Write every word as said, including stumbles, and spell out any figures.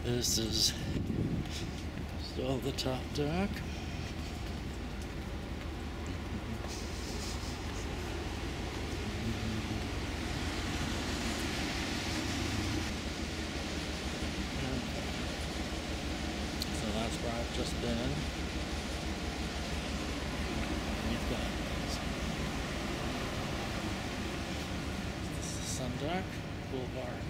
This is still the top deck. So that's where I've just been. We've got this is the sun deck, pool bar.